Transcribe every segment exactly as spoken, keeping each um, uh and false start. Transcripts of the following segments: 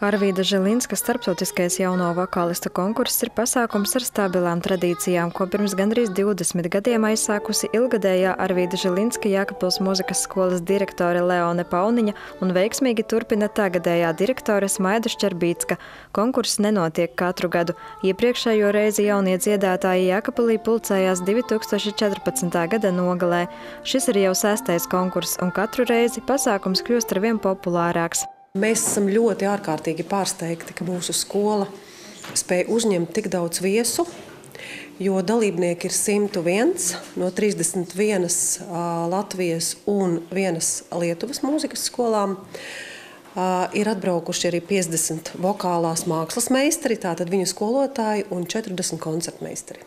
Arvīda Žilinska starptautiskais jauno vokālistu konkurss ir pasākums ar stabilām tradīcijām, ko pirms gandrīz divdesmit gadiem aizsākusi ilgadējā Arvīda Žilinska Jēkabpils mūzikas skolas direktore Leone Pauniņa un veiksmīgi turpina tagadējā direktore Smaida Šķerbīcka. Konkurss nenotiek katru gadu. Iepriekšējo reizi jaunie dziedātāji Jēkabpilī pulcējās divi tūkstoši četrpadsmitā gada nogalē. Šis ir jau sestais konkurss, un katru reizi pasākums kļūst arvien populārāks. Mēs esam ļoti ārkārtīgi pārsteigti, ka mūsu skola spēja uzņemt tik daudz viesu, jo dalībnieki ir simt viens no trīsdesmit vienas Latvijas un vienas Lietuvas mūzikas skolām. Ir atbraukuši arī piecdesmit vokālās mākslas meistari, tātad viņu skolotāji, un četrdesmit koncertmeistari.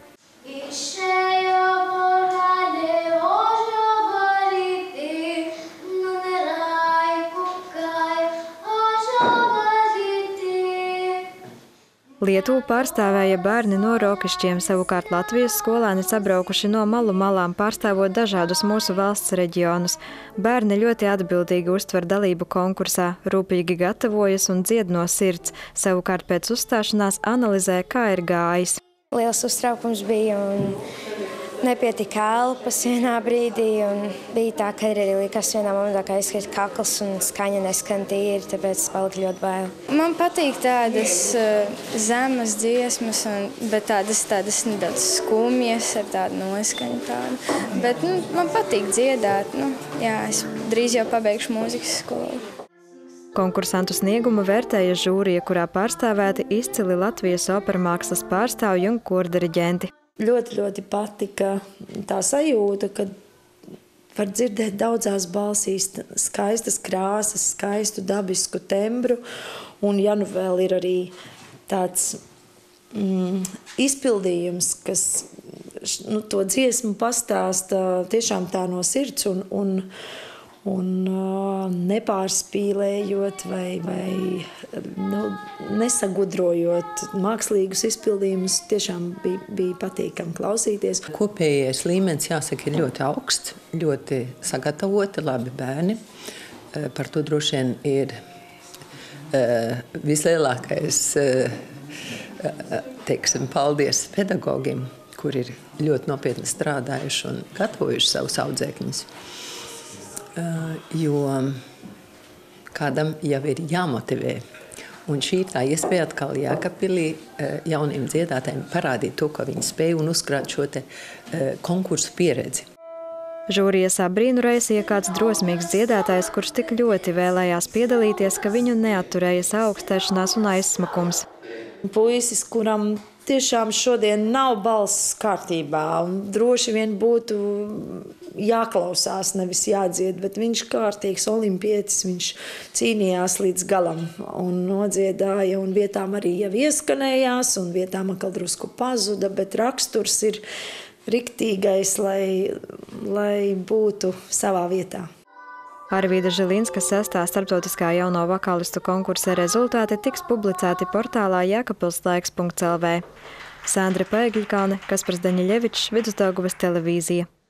Lietuvu pārstāvēja bērni no Rokišķiem, savukārt Latvijas skolēni sabraukuši no malu malām, pārstāvot dažādus mūsu valsts reģionus. Bērni ļoti atbildīgi uztver dalību konkursā, rūpīgi gatavojas un dzied no sirds, savukārt pēc uzstāšanās analizē, kā ir gājis. Liels uztraukums bija un nepietika elpas vienā brīdī, un bija tā, ka arī likās vienā momentā, ka aizskriet kakls un skaņa neskan tīri, tāpēc palika ļoti bail. Man patīk tādas uh, zemes dziesmas, un, bet tādas, tādas nedaudz skumjas ar tādu noskaņu tādu. Bet nu, man patīk dziedāt. Nu, jā, es drīz jau pabeigšu mūzikas skolu. Konkursantu sniegumu vērtēja žūrija, kurā pārstāvēti izcili Latvijas opermākslas pārstāvji un kordiriģenti. Ļoti, ļoti patika tā sajūta, ka var dzirdēt daudzās balsīs skaistas krāsas, skaistu dabisku tembru, un ja nu vēl ir arī tāds mm, izpildījums, kas nu, to dziesmu pastāsta tiešām tā no sirds un, un, un uh, nepārspīlējot vai, vai nu, nesagudrojot mākslīgus izpildījumus, tiešām bija, bija patīkami klausīties. Kopējais līmenis, jāsaka, ir ļoti augsts, ļoti sagatavoti, labi bērni. Par to droši vien ir uh, vislielākais, uh, teiksim, paldies pedagogiem, kur ir ļoti nopietni strādājuši un gatavojuši savus audzēkņus. Uh, jo kādam jau ir jāmotivē. Un šī ir tā iespēja atkal Jēkabpilī uh, jauniem dziedātājiem parādīt to, ka viņi spēj un uzkrāt šo te uh, konkursu pieredzi. Žūrijas abrīnu raisīja kāds drosmīgs dziedātājs, kurš tik ļoti vēlējās piedalīties, ka viņu neatturēja saaugstēšanās un aizsmakums. Puisis, kuram tiešām šodien nav balss kārtībā, un droši vien būtu jāklausās, nevis jādzied, bet viņš kārtīgs olimpietis, viņš cīnījās līdz galam un nodziedāja, un vietām arī jau ieskanējās, un vietām atkal drusku pazuda, bet raksturs ir riktīgais, lai, lai būtu savā vietā. Arvīda Žilinska sestā starptautiskā jauno vokālistu konkursa rezultāti tiks publicēti portālā jēkabpilslaiks punkts el vē. Sandra Paegļkalne, Kaspars Daņiļevičs, Vidusdaugavas televīzija.